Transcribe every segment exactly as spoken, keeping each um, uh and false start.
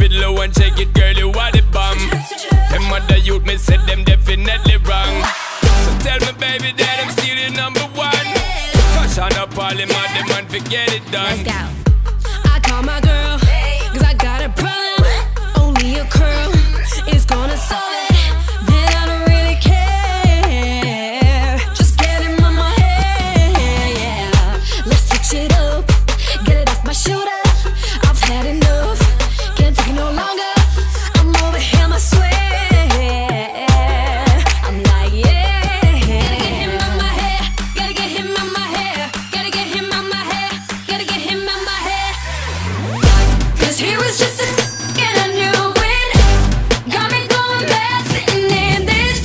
it low and shake it, girl, you are the bomb. Them other youth, me said them definitely wrong. So tell me, baby, that I'm still the number one. Cause on the parliament, the man forget it done. Let's go. I call my girl, cause I got a problem. Only a curl is gonna solve it. Man, I don't really care. Just get him on my head, yeah. Let's switch it up, get it off my shoulder. I've had enough, can't take it no longer. I'm over him, I swear. I'm like, yeah. Gotta get him on my hair, gotta get him on my hair, gotta get him on my hair, gotta get him on my hair. Cause he was just a and I knew it. Got me going back, sitting in this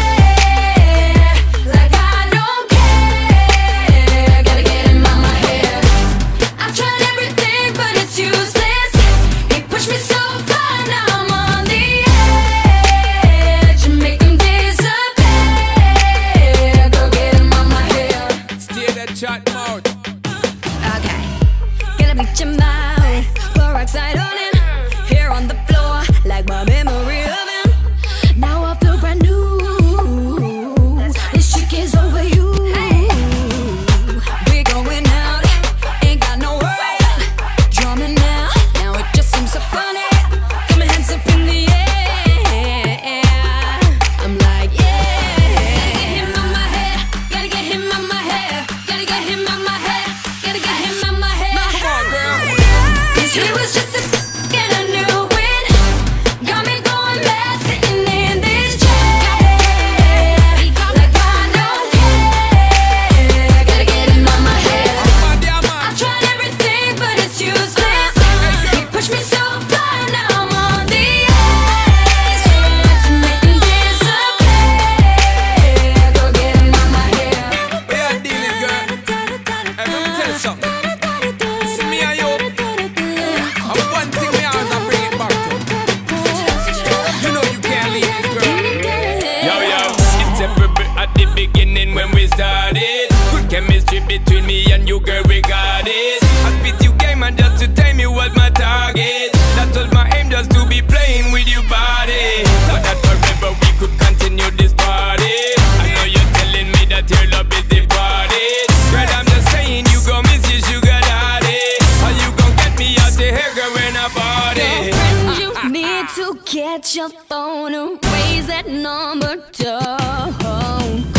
chair like I don't care. Gotta get him on my hair. I've tried everything, but it's useless. He pushed me so far, now I'm on the edge. Make him disappear. Go get him on my hair. Stay that chat mode. Okay, gonna bleach him out, pour oxide on him. Here on the floor, like my memory of him. Now I feel brand new. This chick is over you. We're going out, ain't got no worries. Drumming now, now it just seems so funny. Got my hands up in the air. I'm like, yeah. Gotta get him on my hair, gotta get him on my hair, gotta get him on my hair, gotta get him on my hair. Come on, girl. Cause he was just a and I knew it. Got me going back, sitting in this chair like I don't care. Gotta get him on my head. Man, yeah, man. I tried everything, but it's useless. He pushed me so far, now I'm on the edge. Make him disappear. Go get him on my hair. We are dealing, girl. Hey, let me tell you something. It's me and you. And one thing we always a bring it back to. You know you can't leave it, girl. Yo, yo, it's every at the beginning when we started. Good chemistry between me and you, girl, we got it. I spit you game and just to tame you was my target. That was my aim, just to be playing with your body. Thought that forever we could continue this party. I know you're telling me that your love is departed. Girl, I'm just saying you gon' miss your sugar daddy. Or you gon' get me out the hair, girl, when I party. You need to get your phone and raise that number down.